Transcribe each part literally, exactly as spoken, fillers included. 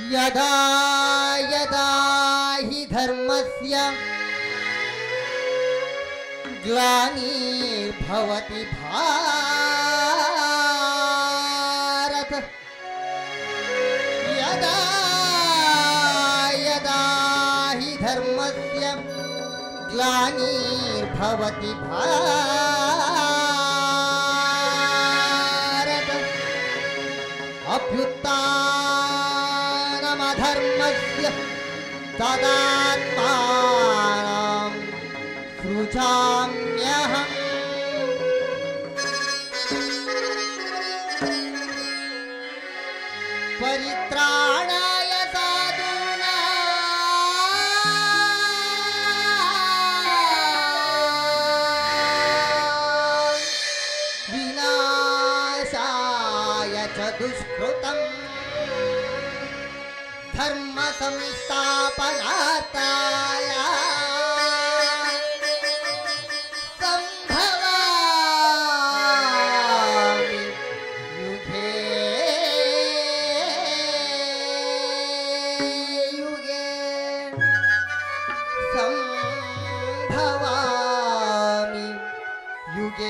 यदा यदा हि धर्मस्य ग्लानिर्भवति भारत यदा यदा हि धर्मस्य ग्लानिर्भवति भारत अभ्युत्थानमधर्मस्य तदात्मानं सृजाम्यहम् परित्राणाय साधूनां विनाशाय च दुष्कृतम् धर्म संस्थापनार्थाय संभवामि युगे युगे संभवामि युगे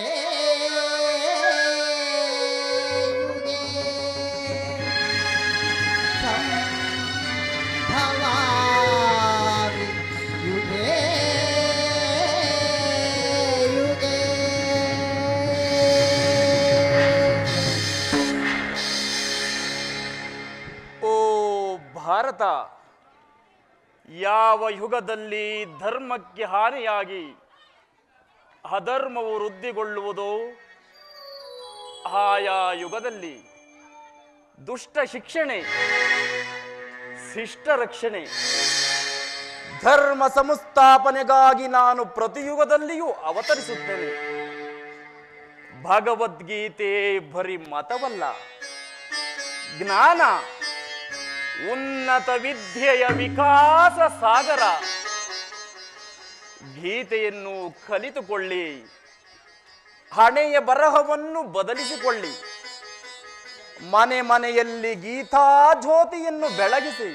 ಭಾರತ ಯಾವ ಯುಗದಲ್ಲಿ ಧರ್ಮಕ್ಕೆ ಹಾನಿಯಾಗಿ ಅಧರ್ಮವು ವೃದ್ಧಿಗೊಳ್ಳುವುದೋ ಆಯಾ ಯುಗದಲ್ಲಿ ದುಷ್ಟ ಶಿಕ್ಷಣೆ ಶಿಷ್ಟ ರಕ್ಷಣೆ ಧರ್ಮ ಸಂಸ್ಥಾಪನೆಗಾಗಿ ನಾನು ಪ್ರತಿಯುಗದಲ್ಲಿಯೂ ಅವತರಿಸುತ್ತೇನೆ. ಭಗವದ್ಗೀತೆ ಬರೀ ಮತವಲ್ಲ, ಜ್ಞಾನ, ಉನ್ನತ ವಿದ್ಯೆಯ ವಿಕಾಸ ಸಾಗರ. ಗೀತೆಯನ್ನು ಕಲಿತುಕೊಳ್ಳಿ, ಹಣೆಯ ಬರಹವನ್ನು ಬದಲಿಸಿಕೊಳ್ಳಿ, ಮನೆ ಮನೆಯಲ್ಲಿ ಗೀತಾ ಜ್ಯೋತಿಯನ್ನು ಬೆಳಗಿಸಿ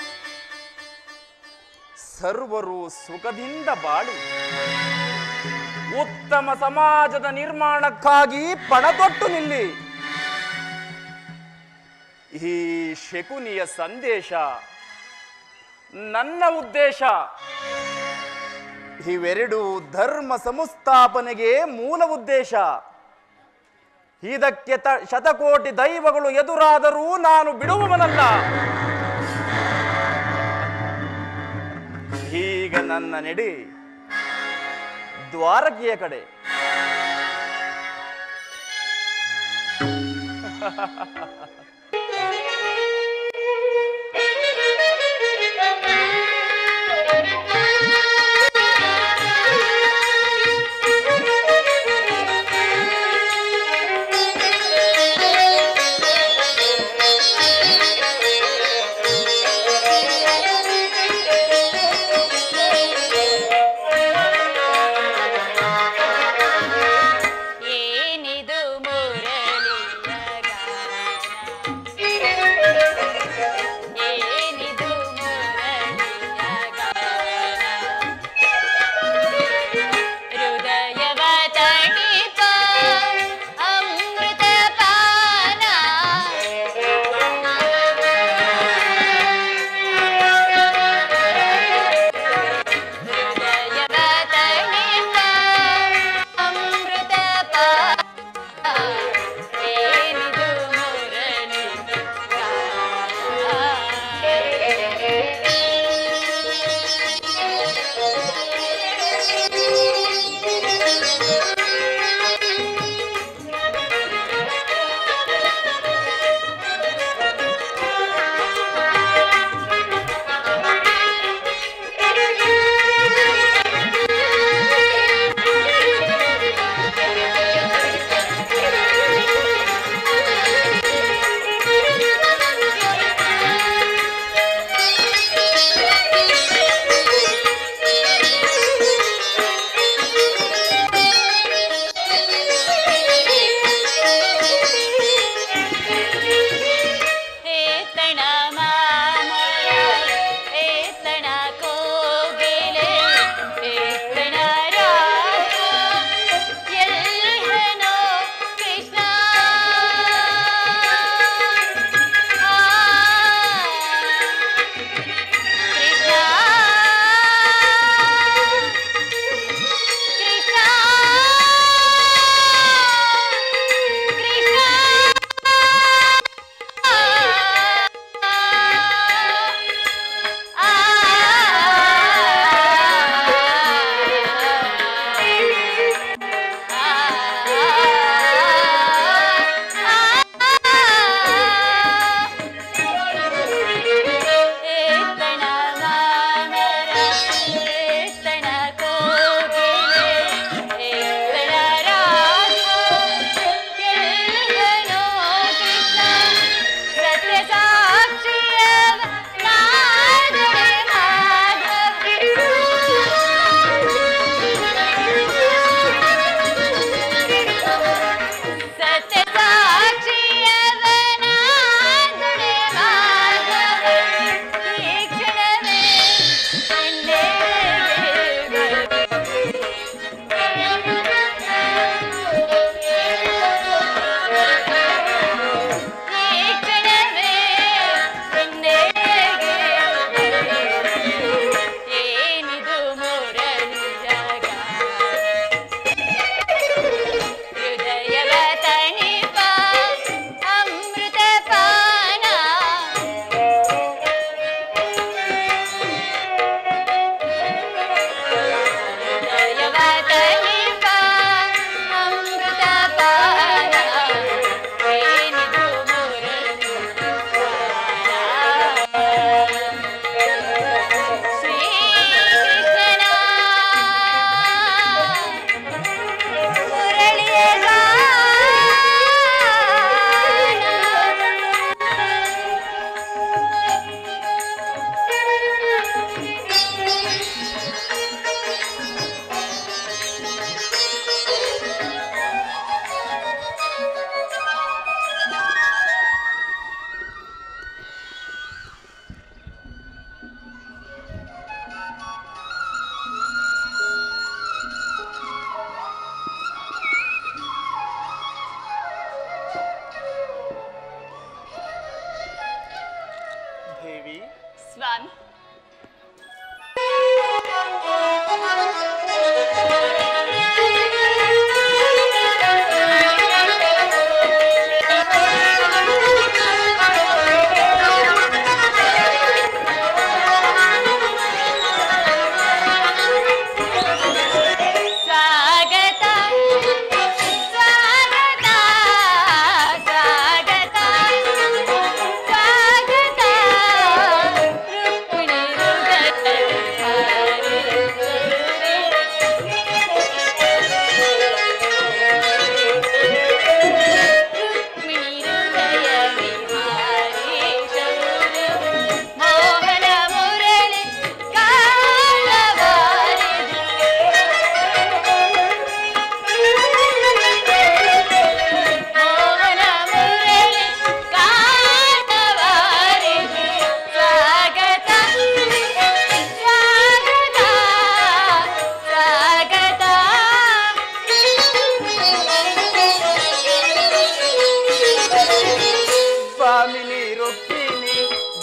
ಸರ್ವರು ಸುಖದಿಂದ ಬಾಳಿ ಉತ್ತಮ ಸಮಾಜದ ನಿರ್ಮಾಣಕ್ಕಾಗಿ ಪಣತೊಟ್ಟು ನಿಲ್ಲಿ. ಈ ಶಕುನಿಯ ಸಂದೇಶ ನನ್ನ ಉದ್ದೇಶ. ಇವೆರಡು ಧರ್ಮ ಸಂಸ್ಥಾಪನೆಗೆ ಮೂಲ ಉದ್ದೇಶ. ಇದಕ್ಕೆ ತ ಶತಕೋಟಿ ದೈವಗಳು ಎದುರಾದರೂ ನಾನು ಬಿಡುವವನಲ್ಲ. ಈಗ ನನ್ನ ನಡೆ ದ್ವಾರಕೆಯ ಕಡೆ. ಏನಿದು ಮುರಳಿಯ ಗಾನ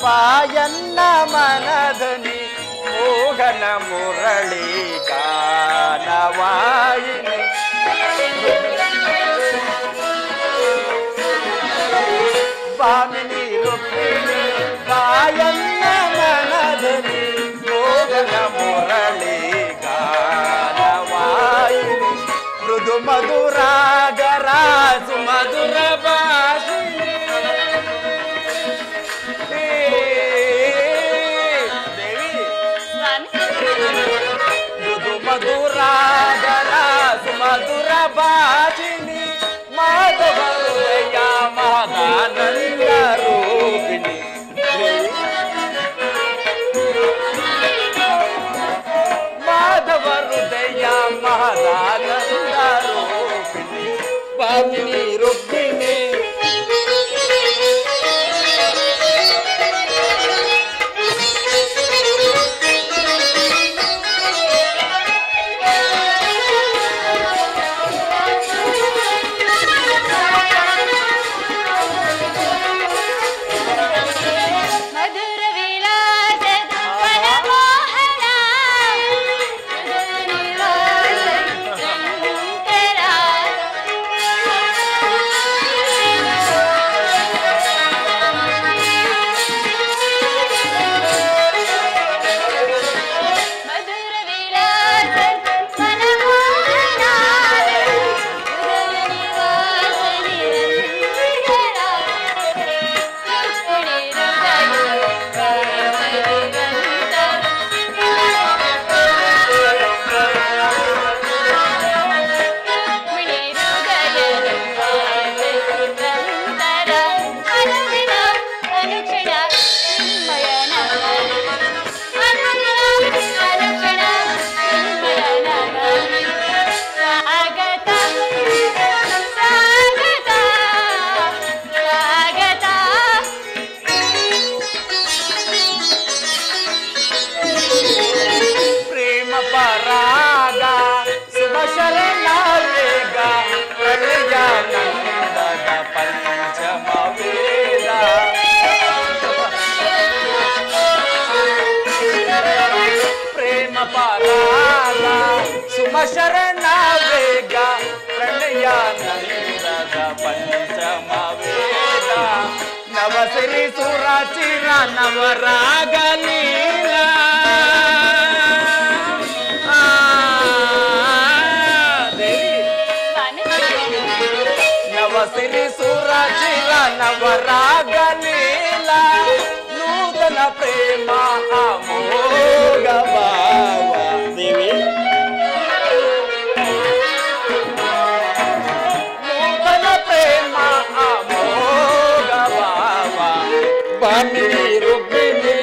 ಬಾಯನ್ನ ಮನಧನಿ ಮೋಹನ ಮುರಳಿ ಗಾನವಾಯಿನಿ ಬಾಮಿನಿ ರುಕ್ಮಿಣಿ ಬಾಯನ್ನ ಮನಧನಿ ಮೋಹನ ಮುರಳಿ ಗಾನವಾಯಿನಿ ಮೃದು ಮಧುರಾಗರ ಸುಮಧುರ ಭಾಷಿಣಿ ಮೃದು ಮಧುರಾಗರ ಸುಮಧುರ ಭಾಷಿಣಿ ಮಾಧವಯ ಮಹದಾನಂದ ರೂಪಿಣಿ ಮಾಧವ ಹೃದಯ ಮಹದಾನಂದ ರೂಪಿಣಿ ಭಾಮಿನಿ ರುಕ್ಮಿಣಿ ಶರಣ ವೇಗ ಪ್ರಣಯಾನಂದದ ಪಂಚಮ ವೇದ ನವಸಿರಿ ಸುರಚಿರ ನವರಾಗಲೀಲ ನವಸಿರಿ ಸುರಚಿರ ನವರಾಗಲೀಲ ನೂತನ ಪ್ರೇಮ ಅಮೋಘ ಭಾವ ದೇವಿ ಬಾಮಿನಿ ರುಕ್ಮಿಣಿ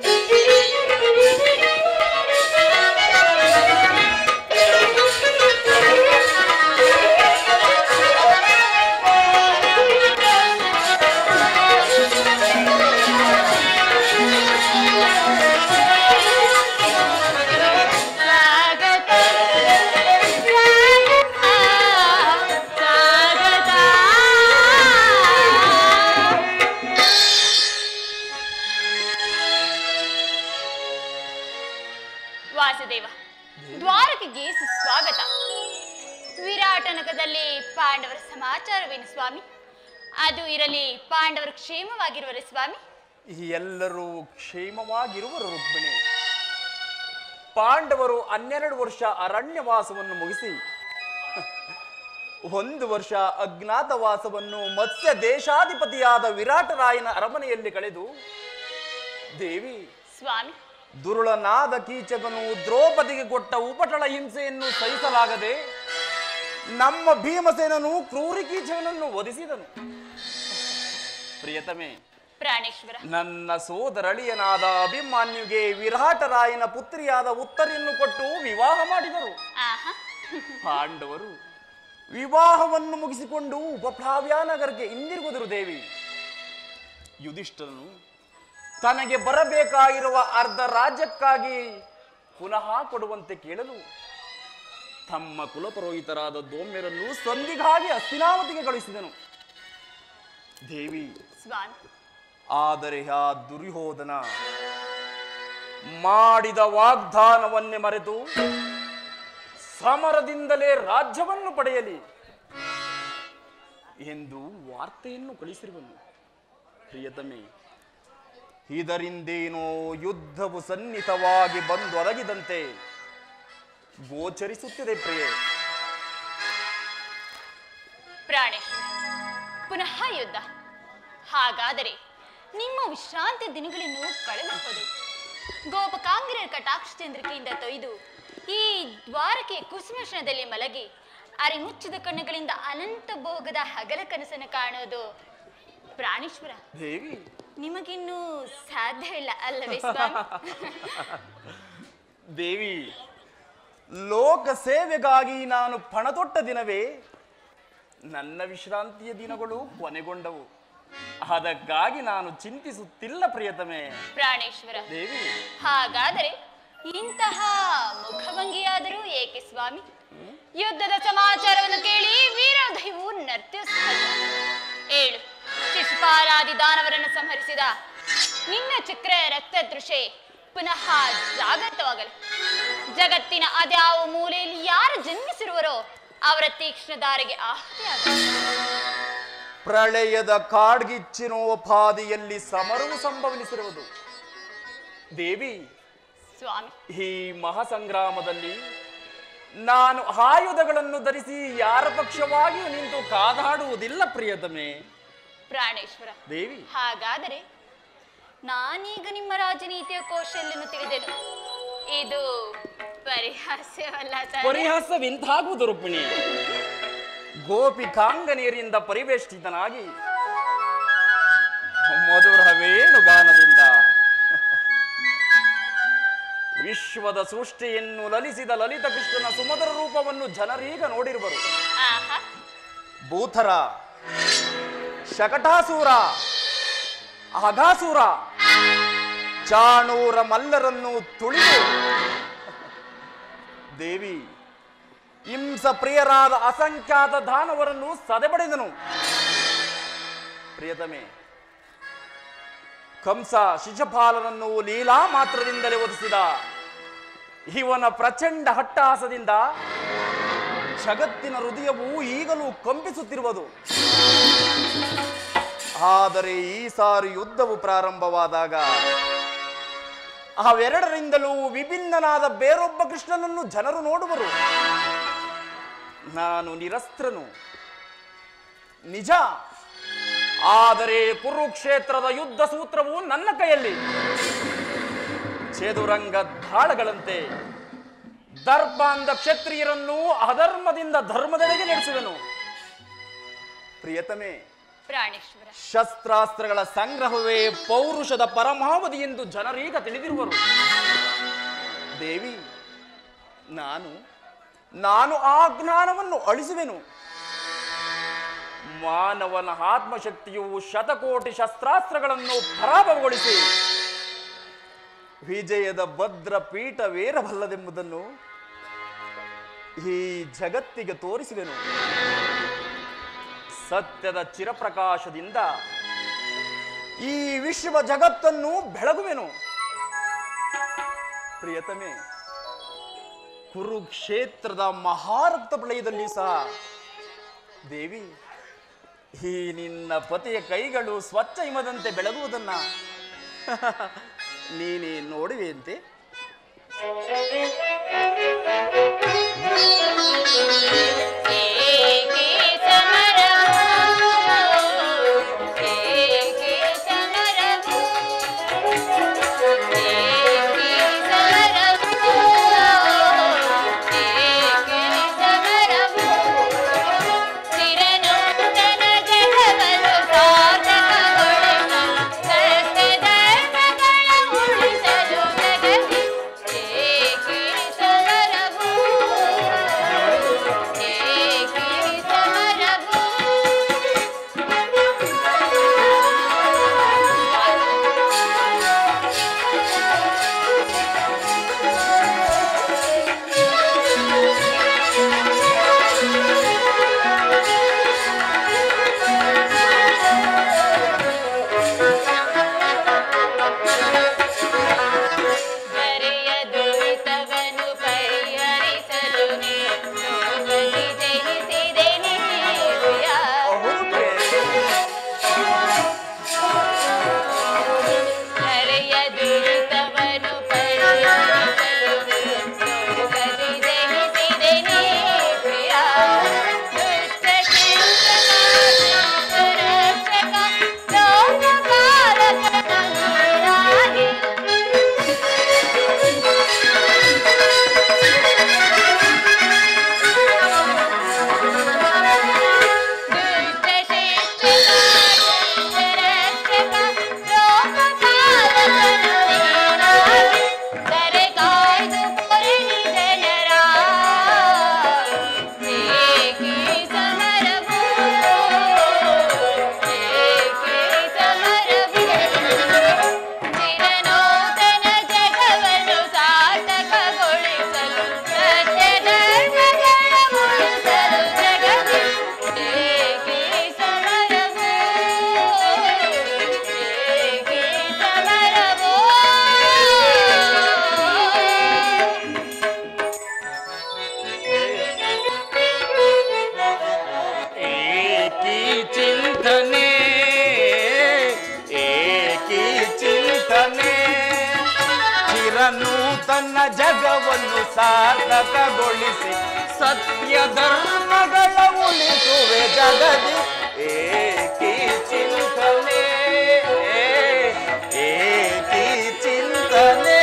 ವಾಸುದೇವ, ದ್ವಾರಕೆಗೆ ಸುಸ್ವಾಗತ. ವಿರಾಟನಗರದಲ್ಲಿ ಪಾಂಡವರ ಸಮಾಚಾರವೇನು ಸ್ವಾಮಿ? ಅದು ಇರಲಿ, ಪಾಂಡವರು ಕ್ಷೇಮವಾಗಿರುವರೆ ಸ್ವಾಮಿ? ಎಲ್ಲರೂ ಕ್ಷೇಮವಾಗಿರುವರು ರುಕ್ಮಿಣಿ. ಪಾಂಡವರು ಹನ್ನೆರಡು ವರ್ಷ ಅರಣ್ಯವಾಸವನ್ನು ಮುಗಿಸಿ ಒಂದು ವರ್ಷ ಅಜ್ಞಾತವಾಸವನ್ನು ಮತ್ಸ್ಯ ದೇಶಾಧಿಪತಿಯಾದ ವಿರಾಟರಾಯನ ಅರಮನೆಯಲ್ಲಿ ಕಳೆದು ದೇವಿ ಸ್ವಾಮಿ, ದುರುಳನಾದ ಕೀಚಕನು ದ್ರೌಪದಿಗೆ ಕೊಟ್ಟ ಉಪಟಳ ಹಿಂಸೆಯನ್ನು ಸಹಿಸಲಾಗದೆ ನಮ್ಮ ಭೀಮಸೇನನು ಕ್ರೂರಿ ಕೀಚಕನನ್ನು ವಧಿಸಿದನು. ಪ್ರಿಯತಮೆ, ಪ್ರಾಣೇಶ್ವರ, ನನ್ನ ಸೋದರಳಿಯನಾದ ಅಭಿಮನ್ಯುಗೆ ವಿರಾಟರಾಯನ ಪುತ್ರಿಯಾದ ಉತ್ತರಿಯನ್ನು ಕೊಟ್ಟು ವಿವಾಹ ಮಾಡಿದರು. ಪಾಂಡವರು ವಿವಾಹವನ್ನು ಮುಗಿಸಿಕೊಂಡು ಉಪಪ್ಲಾವ್ಯ ನಗರಕ್ಕೆ ಹಿಂದಿರುಗುದರು. ದೇವಿ, ಯುಧಿಷ್ಠರನು ತನಗೆ ಬರಬೇಕಾಗಿರುವ ಅರ್ಧ ರಾಜ್ಯಕ್ಕಾಗಿ ಪುನಃ ಕೊಡುವಂತೆ ಕೇಳಲು ತಮ್ಮ ಕುಲಪುರೋಹಿತರಾದ ದೌಮ್ಯರನ್ನು ಸಂಧಿಗಾಗಿ ಹಸ್ತಿನಾವತಿಗೆ ಕಳುಹಿಸಿದನು. ದೇವಿ, ಆದರೆ ಆ ದುರ್ಯೋಧನ ಮಾಡಿದ ವಾಗ್ದಾನವನ್ನೇ ಮರೆತು ಸಮರದಿಂದಲೇ ರಾಜ್ಯವನ್ನು ಪಡೆಯಲಿ ಎಂದು ವಾರ್ತೆಯನ್ನು ಕಳಿಸಿರುವನು. ಪ್ರಿಯತಮೆ, ಇದರಿಂದೇನೋ ಯುದ್ಧವು ಸನ್ನಿಹಿತವಾಗಿ ಬಂದು ಒದಗಿದಂತೆ ಗೋಚರಿಸುತ್ತಿದೆ ಪ್ರಿಯೆ. ಪ್ರಾಣೇಶ್ವರ, ಪುನಃ ಯುದ್ಧ. ಹಾಗಾದರೆ ನಿಮ್ಮ ವಿಶ್ರಾಂತಿ ದಿನಗಳನ್ನು ಕಳೆದು ಹೋದು ಗೋಪಕಾಂಗ್ರಿಯರ ಕಟಾಕ್ಷ ಚಂದ್ರಿಕೆಯಿಂದ ತೊಯ್ದು ಈ ದ್ವಾರಕೆ ಕುಸುಮಶನದಲ್ಲಿ ಮಲಗಿ ಅರಿಮುಚ್ಚಿದ ಕಣ್ಣುಗಳಿಂದ ಅನಂತ ಭೋಗದ ಹಗಲ ಕನಸನ್ನು ಕಾಣೋದು ಪ್ರಾಣೇಶ್ವರ ದೇವಿ ನಿಮಗಿನ್ನೂ ಸಾಧ್ಯವಿಲ್ಲ ಅಲ್ಲವೇ ಸ್ವಾಮಿ? ದೇವಿ, ಲೋಕ ಸೇವೆಗಾಗಿ ನಾನು ಪಣತೊಟ್ಟ ದಿನವೇ ನನ್ನ ವಿಶ್ರಾಂತಿಯ ದಿನಗಳು ಕೊನೆಗೊಂಡವು. ಅದಕ್ಕಾಗಿ ನಾನು ಚಿಂತಿಸುತ್ತಿಲ್ಲ ಪ್ರಿಯತಮೆ. ಪ್ರಾಣೇಶ್ವರ ದೇವಿ, ಹಾಗಾದರೆ ಇಂತಹ ಮುಖಭಂಗಿಯಾದರೂ ಏಕೆ ಸ್ವಾಮಿ? ಯುದ್ಧದ ಸಮಾಚಾರವನ್ನು ಕೇಳಿ ವೀರದೈವು ನರ್ತಿಸುತ್ತದೆ. ಏಳು ಶಿಶುಪಾಲಾದಿ ದಾನವರನ್ನು ಸಂಹರಿಸಿದ ನಿನ್ನ ಚಕ್ರ ರಕ್ತ ದೃಶ್ಯ ಪುನಃ ಜಾಗೃತವಾಗಲಿ. ಜಗತ್ತಿನ ಅದ್ಯಾವ ಮೂಲೆಯಲ್ಲಿ ಯಾರು ಜನ್ಮಿಸಿರುವರೋ ಅವರ ತೀಕ್ಷ್ಣ ದಾರಿಗೆ ಆಹುತಿಯಾಗಲಿ. ಪ್ರಳಯದ ಕಾಡ್ಗಿಚ್ಚಿನೋಪಾದಿಯಲ್ಲಿ ಸಮರವು ಸಂಭವಿಸಿರುವುದು. ದೇವಿ, ಸ್ವಾಮಿ, ಈ ಮಹಾಸಂಗ್ರಾಮದಲ್ಲಿ ನಾನು ಆಯುಧಗಳನ್ನು ಧರಿಸಿ ಯಾರ ಪಕ್ಷವಾಗಿಯೂ ನಿಂತು ಕಾದಾಡುವುದಿಲ್ಲ ಪ್ರಿಯತಮೆ. ಪ್ರಾಣೇಶ್ವರ ದೇವಿ, ಹಾಗಾದರೆ ನಾನೀಗ ನಿಮ್ಮ ರಾಜನೀತಿಯ ಕೌಶಲ್ಯವನ್ನು ತಿಳಿದೆನು. ಇದು ಪರಿಹಾಸ್ಯವಲ್ಲ ತಾನೇ? ಪರಿಹಾಸವೆಂತಾಗುವುದು ರುಕ್ಮಿಣಿ? ಗೋಪಿಕಾಂಗನಿಯರಿಂದ ಪರಿವೇಷ್ಟಿತನಾಗಿ ಮಧುರ ವೇಣುಗಾನದಿಂದ ವಿಶ್ವದ ಸೃಷ್ಟಿಯನ್ನು ಲಲಿಸಿದ ಲಲಿತ ಕೃಷ್ಣನ ಸುಮಧುರ ರೂಪವನ್ನು ಜನರೀಗ ನೋಡಿರುವರು. ಆಹಾ, ಭೂಥರ, ಶಕಟಾಸೂರ, ಅಘಾಸೂರ, ಚಾಣೂರ ಮಲ್ಲರನ್ನು ತುಳಿದು ದೇವಿ ಹಿಂಸ ಪ್ರಿಯರಾದ ಅಸಂಖ್ಯಾತ ದಾನವರನ್ನು ಸದೆಬಡಿದನು. ಪ್ರಿಯತಮೆ, ಕಂಸ ಶಿಶುಪಾಲನನ್ನು ಲೀಲಾ ಮಾತ್ರದಿಂದಲೇ ಒದಿಸಿದ ಇವನ ಪ್ರಚಂಡ ಹಟ್ಟಹಾಸದಿಂದ ಜಗತ್ತಿನ ಹೃದಯವು ಈಗಲೂ ಕಂಪಿಸುತ್ತಿರುವುದು. ಆದರೆ ಈ ಸಾರಿ ಯುದ್ಧವು ಪ್ರಾರಂಭವಾದಾಗ ಅವೆರಡರಿಂದಲೂ ವಿಭಿನ್ನನಾದ ಬೇರೊಬ್ಬ ಕೃಷ್ಣನನ್ನು ಜನರು ನೋಡುವರು. ನಾನು ನಿರಸ್ತ್ರನು ನಿಜ, ಆದರೆ ಕುರುಕ್ಷೇತ್ರದ ಯುದ್ಧ ಸೂತ್ರವು ನನ್ನ ಕೈಯಲ್ಲಿ. ಚದುರಂಗ ದಾಳಗಳಂತೆ ದರ್ಪಾಂಧ ಕ್ಷತ್ರಿಯರನ್ನು ಅಧರ್ಮದಿಂದ ಧರ್ಮದೆಡೆಗೆ ನಡೆಸುವೆನು. ಪ್ರಿಯತಮೆ, ಪ್ರಾಣೇಶ್ವರ, ಶಸ್ತ್ರಾಸ್ತ್ರಗಳ ಸಂಗ್ರಹವೇ ಪೌರುಷದ ಪರಮಾವಧಿ ಎಂದು ಜನರೀಗ ತಿಳಿದಿರುವರು. ದೇವಿ, ನಾನು ನಾನು ಆ ಜ್ಞಾನವನ್ನು ಅಳಿಸುವೆನು. ಮಾನವನ ಆತ್ಮಶಕ್ತಿಯು ಶತಕೋಟಿ ಶಸ್ತ್ರಾಸ್ತ್ರಗಳನ್ನು ಪರಾಭವಗೊಳಿಸಿ ವಿಜಯದ ಭದ್ರ ಪೀಠವೇರಬಲ್ಲದೆಂಬುದನ್ನು ಈ ಜಗತ್ತಿಗೆ ತೋರಿಸುವೆನು. ಸತ್ಯದ ಚಿರಪ್ರಕಾಶದಿಂದ ಈ ವಿಶ್ವ ಜಗತ್ತನ್ನು ಬೆಳಗುವೆನು. ಪ್ರಿಯತಮೆ, ಕುರುಕ್ಷೇತ್ರದ ಮಹಾರಕ್ತ ಪ್ರಳಯದಲ್ಲಿ ಸಹ ದೇವಿ, ಈ ನಿನ್ನ ಪತಿಯ ಕೈಗಳು ಸ್ವಚ್ಛ ಹಿಮದಂತೆ ಬೆಳಗುವುದನ್ನ ನೀನೇ ನೋಡುವೆಯಂತೆ. ಚಿಂತನೆ ಏಕಿ ಚಿಂತನೆ ಚಿರನೂತನ ಜಗವನ್ನು ಸಾರ್ಥಕಗೊಳಿಸಿ ಸತ್ಯ ಧರ್ಮಗಳ ಉಳಿಸುವೆ ಜಗದಿ ಏಕಿ ಚಿಂತನೆ ಏಕಿ ಚಿಂತನೆ.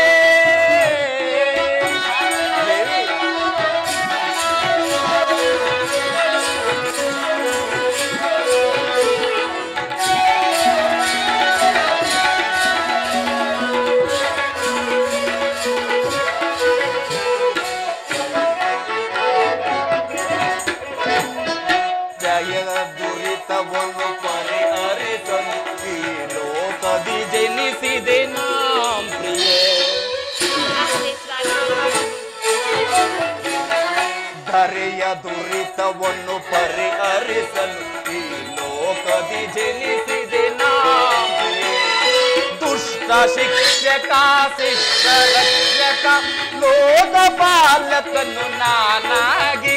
ದುರಿತವನ್ನು ಪರಿಹರಿಸಲು ಈ ಲೋಕದಿ ಜನಿಸಿದೆ ನಾಂ ಪ್ರಿಯೆ. ಧರೆಯ ದುರಿತವನ್ನು ಪರಿಹರಿಸಲು ಈ ಲೋಕದಿ ಜನಿಸಿದೆ ನಾಂ ಪ್ರಿಯೆ. ದುಷ್ಟ ಶಿಕ್ಷಕ ಶಿಷ್ಟ ರಕ್ಷಕ ಲೋಕ ಪಾಲಕನು ನಾನಾಗಿ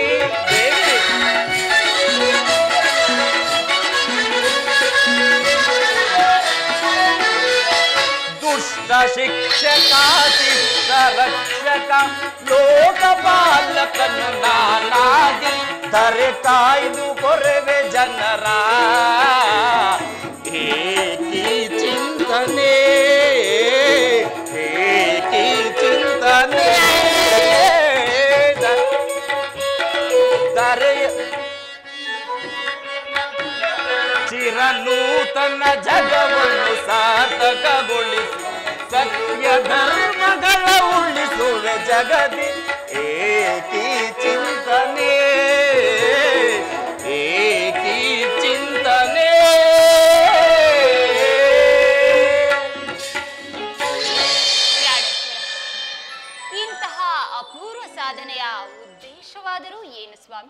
ದುಷ್ಟ ಶಿಕ್ಷಕ ಶಿಷ್ಟ ರಕ್ಷಕ ಲೋಕಪಾಲಕನು ನಾನಾಗಿ ಧರೆ ಕಾಯ್ದು ಕೊರವೆ ಜನರ ಏಕಿ ಚಿಂತನೆ ಏಕಿ ಚಿಂತನೆ ಧರೆಯ ಚಿರನೂತನ ಜಗವನ್ನು ಸಾರ್ಥಕಗೊಳಿಸಿ ಸತ್ಯ ಧರ್ಮಗಳ ಉಳಿಸುವೆ ಜಗದಿ ಏಕಿ ಚಿಂತನೆ ಏಕಿ ಚಿಂತನೆ. ಇಂತಹ ಅಪೂರ್ವ ಸಾಧನೆಯ ಉದ್ದೇಶವಾದರೂ ಏನು ಸ್ವಾಮಿ?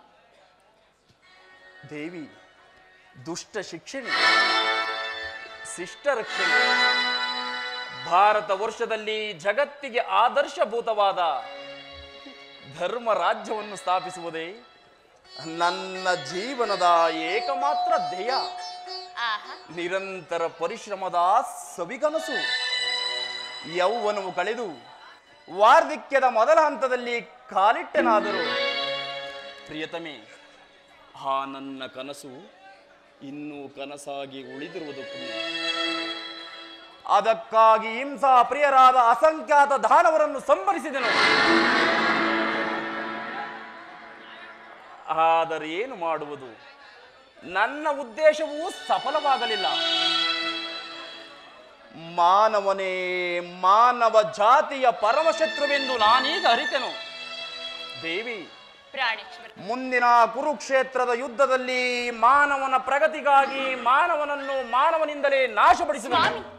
ದೇವಿ, ದುಷ್ಟ ಶಿಕ್ಷಣೆ ಶಿಷ್ಟ ರಕ್ಷಣೆ ಭಾರತ ವರ್ಷದಲ್ಲಿ ಜಗತ್ತಿಗೆ ಆದರ್ಶಭೂತವಾದ ಧರ್ಮ ರಾಜ್ಯವನ್ನು ಸ್ಥಾಪಿಸುವುದೇ ನನ್ನ ಜೀವನದ ಏಕಮಾತ್ರ ಧ್ಯೇಯ. ನಿರಂತರ ಪರಿಶ್ರಮದ ಸವಿಕನಸು. ಯೌವನವು ಕಳೆದು ವಾರ್ಧಕ್ಯದ ಮೊದಲ ಹಂತದಲ್ಲಿ ಕಾಲಿಟ್ಟನಾದರೂ ಪ್ರಿಯತಮೆ, ಆ ನನ್ನ ಕನಸು ಇನ್ನೂ ಕನಸಾಗಿ ಉಳಿದಿರುವುದು ಪುಣ್ಯ. ಅದಕ್ಕಾಗಿ ಹಿಂಸಾ ಪ್ರಿಯರಾದ ಅಸಂಖ್ಯಾತ ದಾನವರನ್ನು ಸಂಹರಿಸಿದನು. ಆದರೆ ಏನು ಮಾಡುವುದು, ನನ್ನ ಉದ್ದೇಶವೂ ಸಫಲವಾಗಲಿಲ್ಲ. ಮಾನವನೇ ಮಾನವ ಜಾತಿಯ ಪರಮಶತ್ರುವೆಂದು ನಾನೀಗ ಅರಿತೆನು. ದೇವಿ, ಮುಂದಿನ ಕುರುಕ್ಷೇತ್ರದ ಯುದ್ಧದಲ್ಲಿ ಮಾನವನ ಪ್ರಗತಿಗಾಗಿ ಮಾನವನನ್ನು ಮಾನವನಿಂದಲೇ ನಾಶಪಡಿಸುವ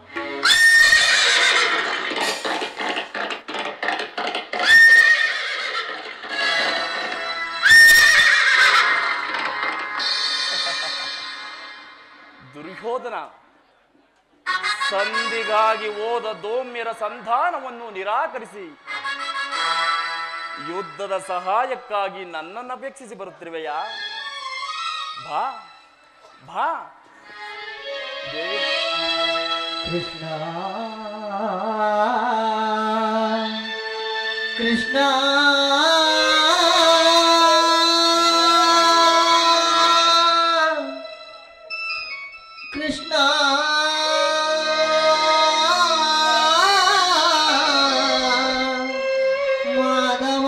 ದುರ್ಯೋಧನ ಸಂಧಿಗಾಗಿ ಹೋದ ದೌಮ್ಯರ ಸಂಧಾನವನ್ನು ನಿರಾಕರಿಸಿ ಯುದ್ಧದ ಸಹಾಯಕ್ಕಾಗಿ ನನ್ನನ್ನು ಅಪೇಕ್ಷಿಸಿ ಬರುತ್ತಿರುವೆಯಾ? ಬಾ ಬಾ ಕೃಷ್ಣ ಕೃಷ್ಣ ಕೃಷ್ಣ ಮಾಧವ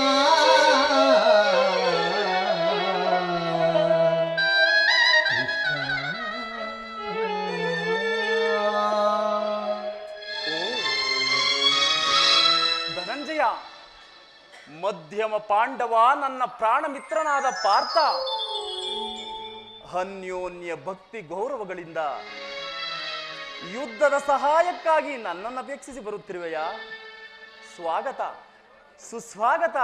ಧನಂಜಯ, ಮಧ್ಯಮ ಪಾಂಡವ ನನ್ನ ಪ್ರಾಣ ಮಿತ್ರನಾದ ಪಾರ್ಥ ಅನ್ಯೋನ್ಯ ಭಕ್ತಿ ಗೌರವಗಳಿಂದ ಯುದ್ಧದ ಸಹಾಯಕ್ಕಾಗಿ ನನ್ನನ್ನು ಅಪೇಕ್ಷಿಸಿ ಬರುತ್ತಿರುವೆಯಾ? ಸ್ವಾಗತ, ಸುಸ್ವಾಗತ.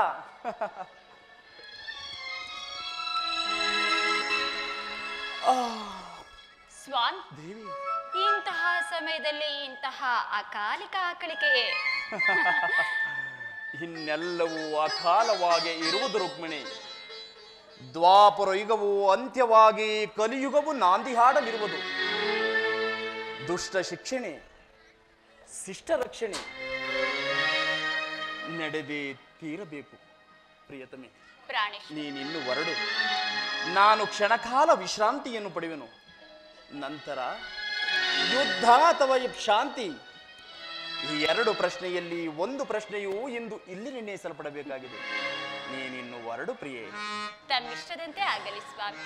ಸ್ವಾಮಿ ದೇವಿ, ಇಂತಹ ಸಮಯದಲ್ಲಿ ಇಂತಹ ಅಕಾಲಿಕ ಆಕಳಿಕೆಯೇ? ಇನ್ನೆಲ್ಲವೂ ಅಕಾಲವಾಗಿ ಇರುವುದು ರುಕ್ಮಿಣಿ. ದ್ವಾಪರ ಯುಗವು ಅಂತ್ಯವಾಗಿ ಕಲಿಯುಗವು ನಾಂದಿ ಹಾಡಲಿರುವುದು. ದುಷ್ಟ ಶಿಕ್ಷಣೆ, ಶಿಷ್ಟ ರಕ್ಷಣೆ ನಡೆದೇ ತೀರಬೇಕು. ಪ್ರಿಯತಮೆ, ಪ್ರಾಣೇಶ್, ನೀನಿನ್ನು ಹೊರಡು. ನಾನು ಕ್ಷಣಕಾಲ ವಿಶ್ರಾಂತಿಯನ್ನು ಪಡೆಯುವೆನು. ನಂತರ ಯುದ್ಧ ಅಥವಾ ಶಾಂತಿ, ಈ ಎರಡು ಪ್ರಶ್ನೆಯಲ್ಲಿ ಒಂದು ಪ್ರಶ್ನೆಯು ಇಂದು ಇಲ್ಲಿ ನಿರ್ಣಯಿಸಲ್ಪಡಬೇಕಾಗಿದೆ. ನೀನಿನ್ನು ಹೊರಡು ಪ್ರಿಯೆ. ತಮ್ಮಿಷ್ಟದಂತೆ ಆಗಲಿ ಸ್ವಾಮಿ.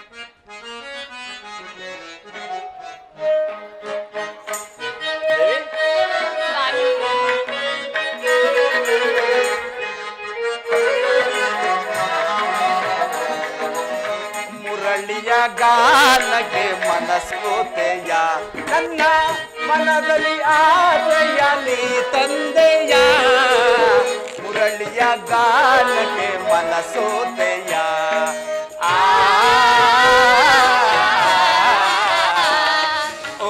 ದೇವಿ, ಸ್ವಾಮಿ, ಮುರಳಿಯ ಗಾನಕ್ಕೆ ಮನಸ್ಸೋತೆಯ, ನನ್ನ ಮನದಲ್ಲಿ ಆಸೆಯ ನೀ ತಂದೆಯ. ಮುರಳಿಯ ಗಾನಕ್ಕೆ ಮನಸ್ಸೋತೆಯ, ಆ ಓ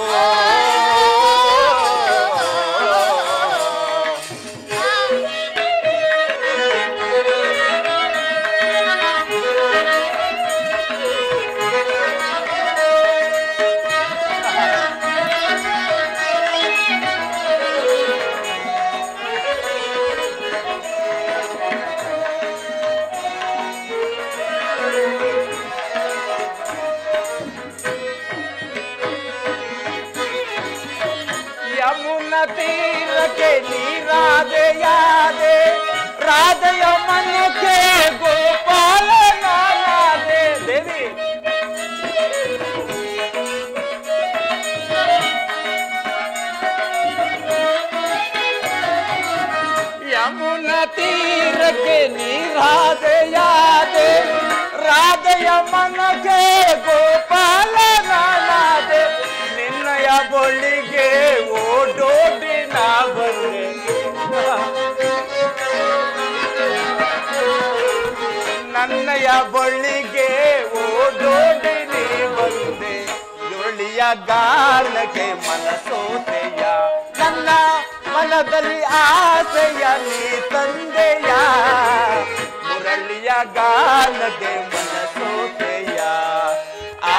ಯಮುನ ತೀರಕ್ಕೆ ನೀರಾದೆಯಾದೆ, ರಾಧೆಯ ಮನಕ್ಕೆ ಗೋಪಾಲನಾದೆ. ದೇವಿ, ಯಮುನ ತೀರಕ್ಕೆ ನೀರಾದೆಯಾದೆ, ರಾಧೆಯ ಮನಕ್ಕೆ ಗೋಪಾಲನಾದೆ. ನಿನ್ನಯ ಬಳಿಗೆ ಓಡೋಡಿ ನಾ ಬಂದೆ, ನನ್ನಯ ಬಳಿಗೆ ಓಡೋಡಿ ನೀ ಬಂದೆ. ಜೋಳಿಯ ಗಾನಕ್ಕೆ ಮನಸೋತೆಯ, ನನ್ನ ಮನದಲ್ಲಿ ಆಸೆಯ ನೀ ತಂದೆಯ. ಮುರಳಿಯ ಗಾನಕ್ಕೆ ಮನಸೋತೆಯ, ಆ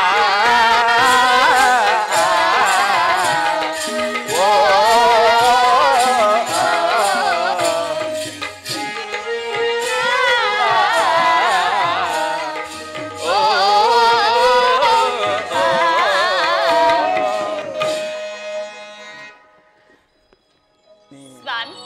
ಸ್ವಾಮಿ,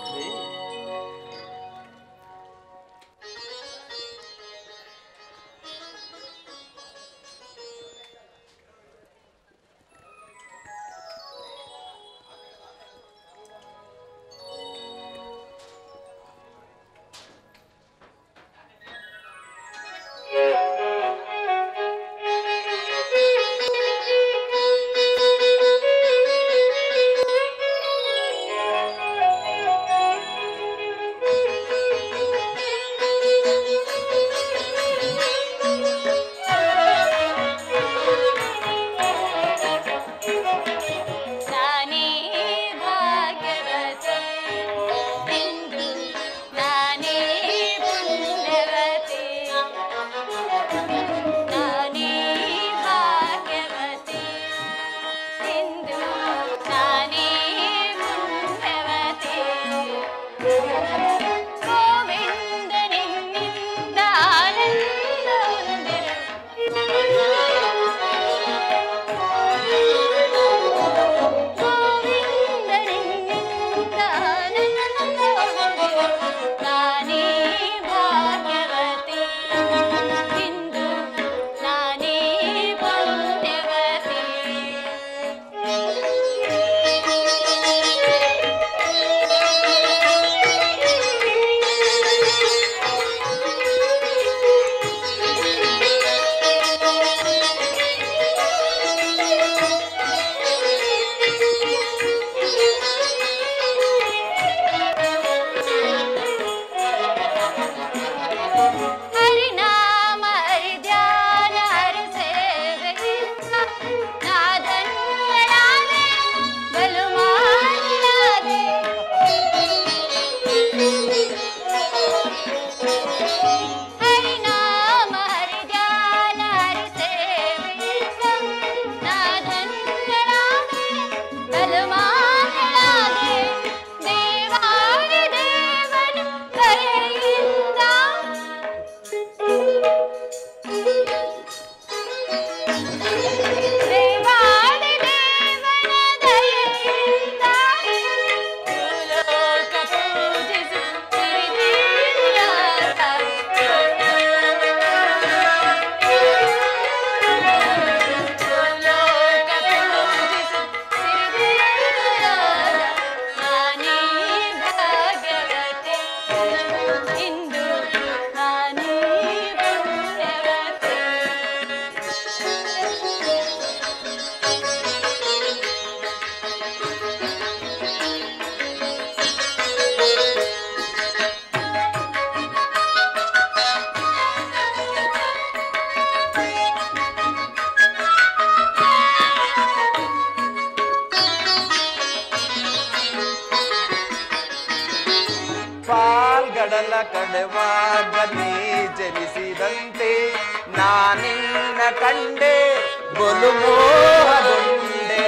ಪಾಲ್ಗಡಲ ಕಡೆವಾಗ ನೀ ಜನಿಸಿದಂತೆ ನಾನಿನ್ನ ಕಂಡೆ ಬಲು ಮೋಹಗೊಂಡೆ.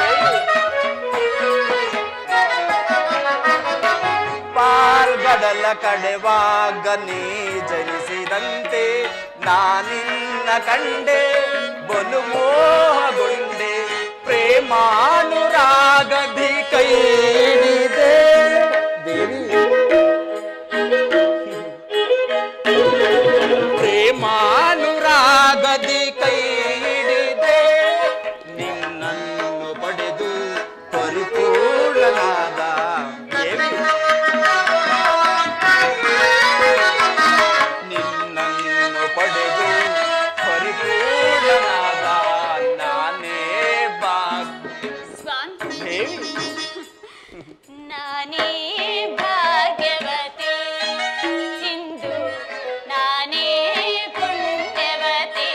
ಪಾಲ್ಗಡಲ ಕಡೆವಾಗ ನೀ ಜನಿಸಿದಂತೆ ನಾನಿನ್ನ ಕಂಡೆ ಬಲು ಮೋಹಗೊಂಡೆ. ಪ್ರೇಮಾನುರಾಗದಿ ಕೈ ಹಿಡಿದೆ ದೇವಿ, ಪ್ರೇಮಾನುರಾಗದಿ ಕೈ ಹಿಡಿದೆ ನಿನ್ನನ್ನು ಪಡೆದು ಪರಿಪೂರ್ಣನಾದ ದೇವಿ. ನಿನ್ನನ್ನು ಪಡೆದು ಪರಿಪೂರ್ಣನಾದ ನಾನೇ ಭಾಗ್ಯ ದೇವಿ. ನಾನೇ ಭಾಗ್ಯವತಿ ಇಂದು ನಾನೇ ಪುಣ್ಯವತಿ.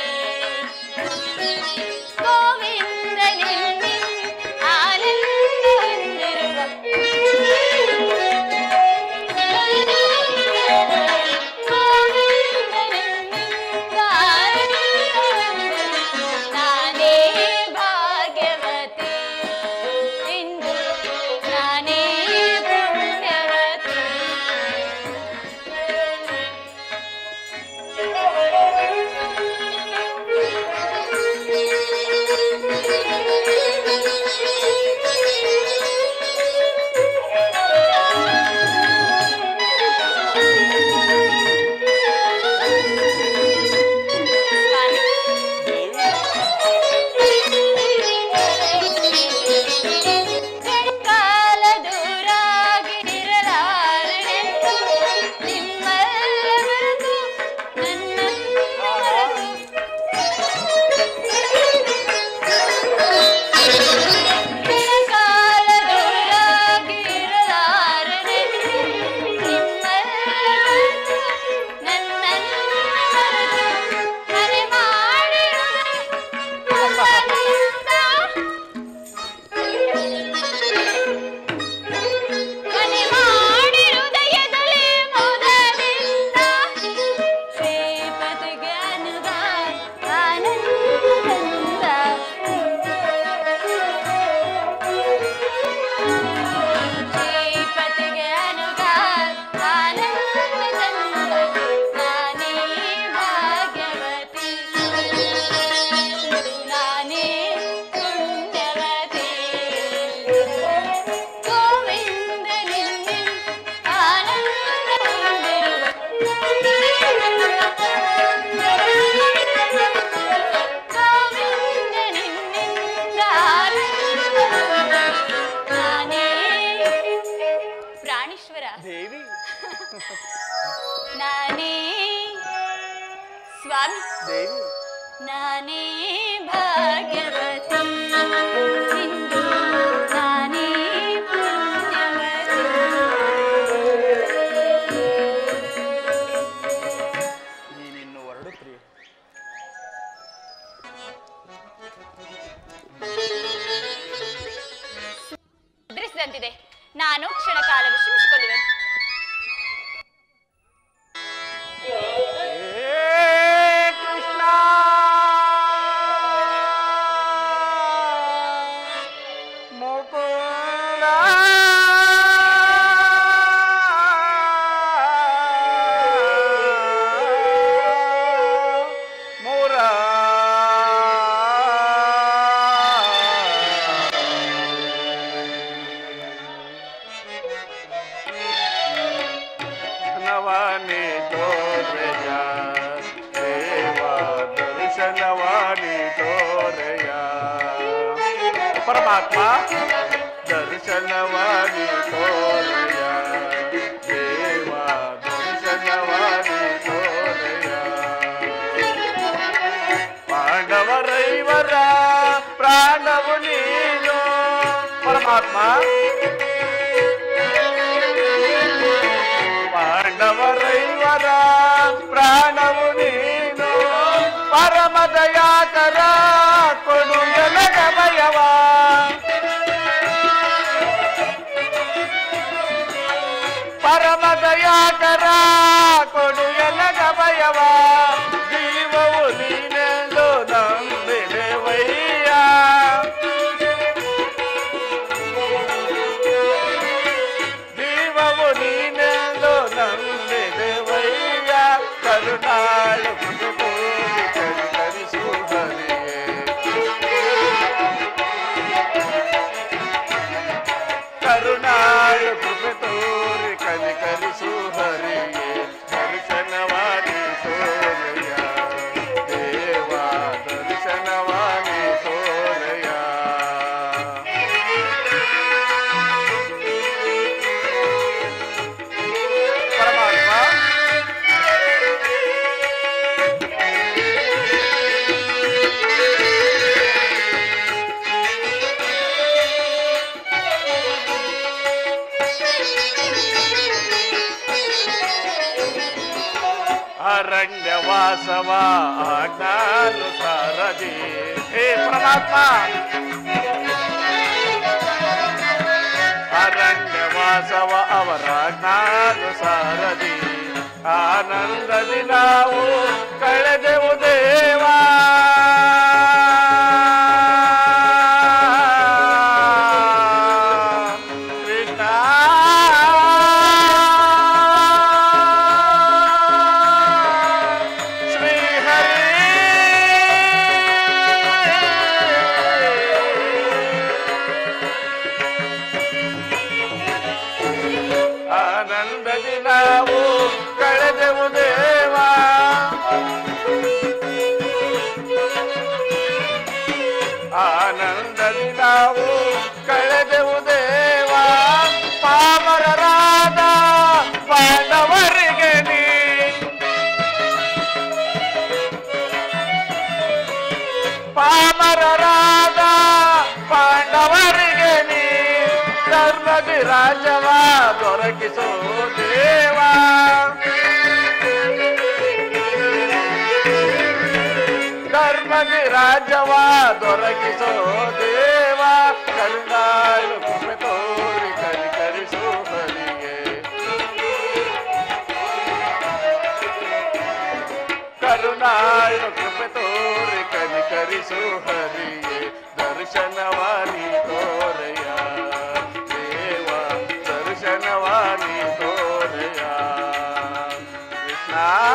ಗೋವಿಂದ ನಿನ್ನೆ ಆನಂದ ಹೊಂದಿರುವ ಗೋವಿಂದ ನಿನ್ನಿಂದ ಆನಂದ ಹೊಂದಿರುವ ನಾನೇ ಭಾಗ್ಯವತಿ ಇಂದು ನಾನೇ ಪುಣ್ಯವತಿ. ಕಾಲ ದೂರಾಗಿರಲಾರನೆಂದು ನಿಮ್ಮೆಲ್ಲ ಮರೆತು ನನ್ನನ್ನು ಮರೆತು ಕಾಲ ದೂರಾಗಿರಲಾರನೆಂದು ನಿಮ್ಮೆಲ್ಲ ಮರೆತು ನನ್ನನ್ನು ಮರೆತು ಮನೆ ಮಾಡಿರುವೆ ಮನೆ ಮಾಡಿರುವುದಯದಲ್ಲಿ ಮೋದದಿಂದ ಶ್ರೀಪತಿಗೆ ಅನುಗ ಆನಂದದಿಂದ ಶ್ರೀಪತಿಗೆ ಅನುಗ ಆನಂದದಿಂದ ನಾನೇ ಭಾಗ್ಯವತಿ ನಾನೇ ಪುಣ್ಯವತಿ. ಗೋವಿಂದ ನಿನ್ನೆ ಆನಂದ ಹೊಂದಿರುವ ಗೋವಿಂದ ನಿನ್ನಿಂದ ಆನಂದ ಹೊಂದಿರುವ ನಾನೇ ಪ್ರಾಣೇಶ್ವರ ದೇವಿ ನಾನೇ ಸ್ವಾಮಿ ದೇವಿ ನಾನೇ ಭಾಗ್ಯವತಿ ಇಂದು ನಾನೇ ಪುಣ್ಯವತಿ. ನೀನಿನ್ನು ಹೊರಡು ಪ್ರಿಯ. ಮುದ್ರಿಸಿದಂತಿದೆ, ನಾನು ಕ್ಷಣ ಕಾಲ ವಿಶ್ರಮಿಸಿಕೊಳ್ಳುವೆ. ಕೃಷ್ಣ ಮುಕುಂದ ನವಾನಿ ತೋರೆಯ ದೇವ ದರ್ಶನವಾನಿ ತೋರೆಯ ಪರಮಾತ್ಮ ದರ್ಶನವಾನಿ ತೋರೆಯ ದೇವ ದರ್ಶನವಾನಿ ತೋರೆಯ. ಪಾಂಡವರೈವರ ಪ್ರಾಣವು ನೀನು ಪರಮಾತ್ಮ. ಪಾಂಡವರೈವರ ಪ್ರಾಣವು ನೀನು ಪರಮ ದಯಾಕರ ಕೊಡು ಜನಕ ಭಯವ. ಪರಮ ದಯಾಕರ ಕೃಪೆ ತೋರಿ ಕನಿಕರಿಸು ಹರಿಯೇ ದರ್ಶನವಾದಿ ತೋರಯ್ಯ ದೇವ ದರ್ಶನವಾದಿ ತೋರಯ್ಯ ಪರಮಾತ್ಮ ಅರಣ್ಯವಾಸವ ಆಜ್ಞಾನುಸಾರದಿ ಹೇ ಪರಮಾತ್ಮ ಅರಣ್ಯವಾಸವ ಅವರ ಆಜ್ಞಾನುಸಾರದಿ ಆನಂದದಿ ನಾವು ಕಳೆದೆವು ದೇವಾ ಆನಂದದಿ ನಾವು ಕಳೆದೆವು ದೇವ ಪಾಮರರಾದ ಪಾಂಡವರಿಗೆ ನೀ ಪಾಮರರಾದ ಪಾಂಡವರಿಗೆ ನೀ ಧರ್ಮದಿ ರಾಜವ ದೊರಕಿಸೋ ದೇವ ಧರ್ಮದಿ ರಾಜವ ದೊರಕಿಸೋ ದೇವ ಕರುಣಾಳು ಕೃಪೆ ತೋರಿ ಕನಿಕರಿಸು ಹರಿಗೆ ಕರುಣಾಳು ಕೃಪೆ ತೋರಿ ಕನಿಕರಿಸು ಹರಿಗೆ ದರ್ಶನವಾನಿ ತೋರಯ್ಯ ದೇವ ದರ್ಶನವಾನಿ ತೋರಯ್ಯ ಕೃಷ್ಣ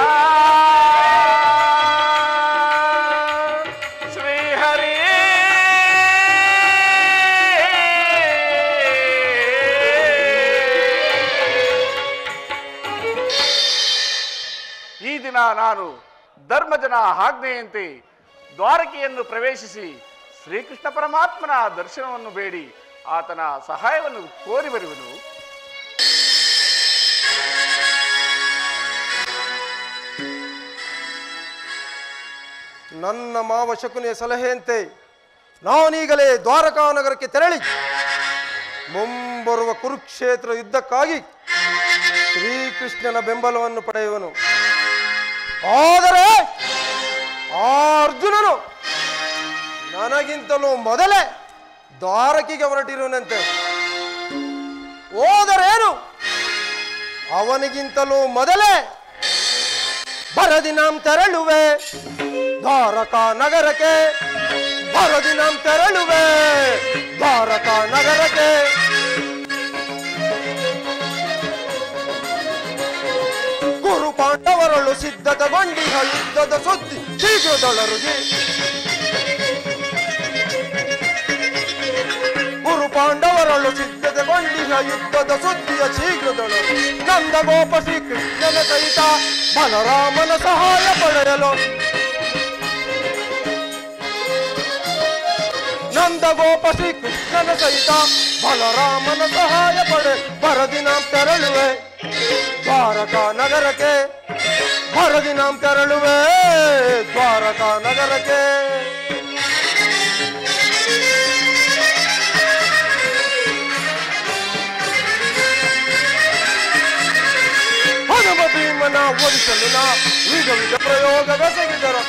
ನಾನು ಧರ್ಮಜನ ಆಜ್ಞೆಯಂತೆ ದ್ವಾರಕೆಯನ್ನು ಪ್ರವೇಶಿಸಿ ಶ್ರೀಕೃಷ್ಣ ಪರಮಾತ್ಮನ ದರ್ಶನವನ್ನು ಬೇಡಿ ಆತನ ಸಹಾಯವನ್ನು ಕೋರಿ ಬರುವನು. ನನ್ನ ಮಾವ ಶಕುನಿಯ ಸಲಹೆಯಂತೆ ನಾನೀಗಲೇ ದ್ವಾರಕಾ ನಗರಕ್ಕೆ ತೆರಳಿ ಮುಂಬರುವ ಕುರುಕ್ಷೇತ್ರ ಯುದ್ಧಕ್ಕಾಗಿ ಶ್ರೀಕೃಷ್ಣನ ಬೆಂಬಲವನ್ನು ಪಡೆಯುವನು. ಆದರೆ ಆ ಅರ್ಜುನನು ನನಗಿಂತಲೂ ಮೊದಲೇ ದ್ವಾರಕೆಗೆ ಹೊರಟಿರುವನಂತೆ. ಹೋದರೇನು, ಅವನಿಗಿಂತಲೂ ಮೊದಲೇ ಬರದಿನಾಂ ತೆರಳುವೆ ದ್ವಾರಕಾ ನಗರಕ್ಕೆ, ಬರದಿನಾಂ ತೆರಳುವೆ ದ್ವಾರಕಾ ನಗರಕ್ಕೆ. ಗುರು ಪಾಂಡವರಳು ಸಿದ್ಧತೆಗೊಂಡಿಹ ಯುದ್ಧದ ಸುದ್ದಿ ಶೀಘ್ರದೊಳರುಗಿ. ಗುರು ಪಾಂಡವರಳು ಸಿದ್ಧತೆಗೊಂಡಿಹ ಯುದ್ಧದ ಸುದ್ದಿಯ ಶೀಘ್ರದೊಳರು ನಂದಗೋಪ ಶ್ರೀಕೃಷ್ಣನ ಸಹಿತ ಬಲರಾಮನ ಸಹಾಯ ಪಡೆಯಲು. ನಂದಗೋಪ ಶ್ರೀಕೃಷ್ಣನ ಸಹಿತ ಬಲರಾಮನ ಸಹಾಯ ಪಡೆ ಬರದಿನಾಂ ತೆರಳುವೆ ದ್ವಾರಕಾ ನಗರಕ್ಕೆ, ಬರದಿನಾಂ ತೆರಳುವೆ ದ್ವಾರಕಾ ನಗರಕ್ಕೆ. ಹನುಮ ಭೀಮನ ಓಡಿಸಲು ನಾ ವಿಧ ವಿಧ ಪ್ರಯೋಗವೆಸಗಿದರು.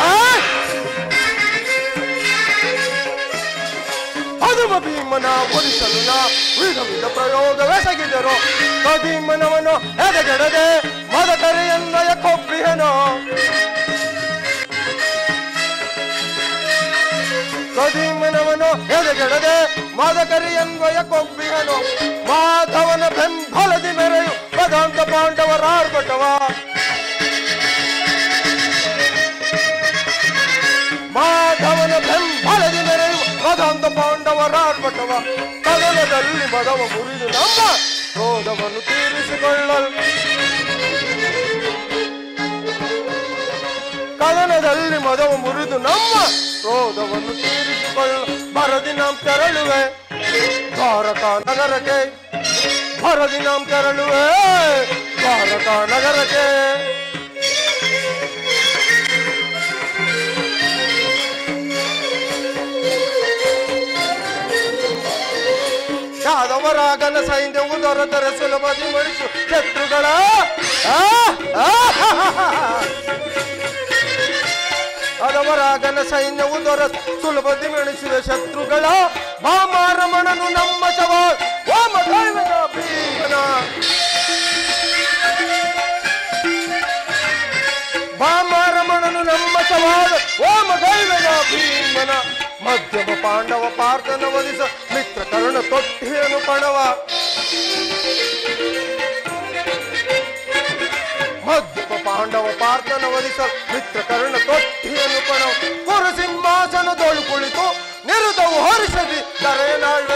ಹನುಮ ಭೀಮನ ಓಡಿಸಲು ನಾ ವಿಧ ವಿಧ ಪ್ರಯೋಗವೆಸಗಿದರು. ಭೀಮನವನು ಎದೆಗೆಡದೆ ಮದಕರಿಯನ್ನಯ ಕೊಬ್ಬಿಹೆನೋ. ಭೀಮನವನು ಎದೆಗೆಡದೆ ಮದಕರಿಯನ್ವಯ ಕೊಬ್ಬಿಹೆನೋ. ಮಾಧವನ ಬೆಂಬಲದಿ ಮೆರೆಯು ಪದಾಂತ ಪಾಂಡವರ ಆರ್ಭಟವ. ಮಾಧವನ ಬೆಂಬಲದಿ ಮೆರೆಯು ಪದಾಂತ ಪಾಂಡವರ ಆರ್ಭಟವ. ಕದಲದ ಕದನದಲ್ಲಿ ಮದವ ಮುರಿದು ನಮ್ಮ ಕ್ರೋಧವನ್ನು ತೀರಿಸಿಕೊಳ್ಳಲು ಕದನದಲ್ಲಿ ಮದವ ಮುರಿದು ನಮ್ಮ ಕ್ರೋಧವನ್ನು ತೀರಿಸಿಕೊಳ್ಳಲು ಭರದಿ ನಾಂ ತೆರಳುವೆ ದ್ವಾರಕಾ ನಗರಕ್ಕೆ ಭರದಿ ನಾಂ ತೆರಳುವೆ ದ್ವಾರಕಾ ನಗರಕ್ಕೆ ಯಾದವರಾಗನ ಸೈನ್ಯವು ದೊರೆತರೆ ಸುಲಭದಿ ಮಣಿಸು ಶತ್ರುಗಳ ಅದವರಾಗನ ಸೈನ್ಯವು ದೊರ ಸುಲಭದಿ ಮೆಣಿಸಿದ ಶತ್ರುಗಳ ಭಾಮಾರಮಣನು ನಮ್ಮ ಸವಾಲ್ ಓಮ ದೈವನ ಭೀಮನ ಭಾಮಾರಮಣನು ನಮ್ಮ ಸವಾಲ್ ಓಮ ದೈವನ ಭೀಮನ ಮಧ್ಯಮ ಪಾಂಡವ ಪಾರ್ಥನ ವಧಿಸ ಮಿತ್ರ ಕರ್ಣ ತೊಟ್ಟಿಯನು ಪಣವ ಮಧ್ಯಮ ಪಾಂಡವ ಪಾರ್ಥನ ವಧಿಸ ಮಿತ್ರ ಕರ್ಣ ತೊಟ್ಟಿಯನು ಪಣವ ಕುರು ಸಿಂಹಾಸನದೊಳು ಕುಳಿತು ನಿರುದವು ಹರಿಸದಿ ದರೇನಾಳ್ವೆ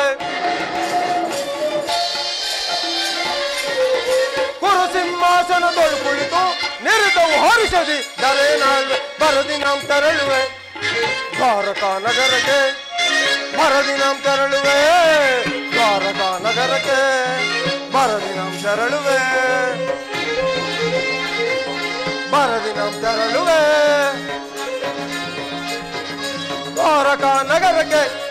ಕುರು ಸಿಂಹಾಸನದೊಳು ಕುಳಿತು ನಿರುದವು ಹರಿಸದಿ ದರೇನಾಳ್ವೆ ಬರದಿ ನಾಂ ತೆರಳುವೆ ದ್ವಾರಕಾ ನಗರಕ್ಕೆ ಬರದಿ ನಾಂ ತೆರಳುವೆ ದ್ವಾರಕಾ ನಗರಕ್ಕೆ ಬರದಿ ನಾಂ ತೆರಳುವೆ ಬರದಿ ನಾಂ ತೆರಳುವೆ ದ್ವಾರಕಾ ನಗರಕ್ಕೆ